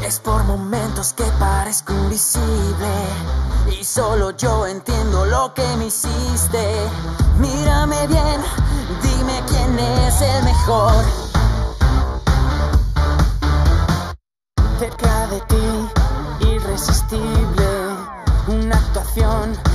Es por momentos que parezco invisible y solo yo entiendo lo que me hiciste. Mírame bien, dime quién es el mejor. Cerca de ti, irresistible, una actuación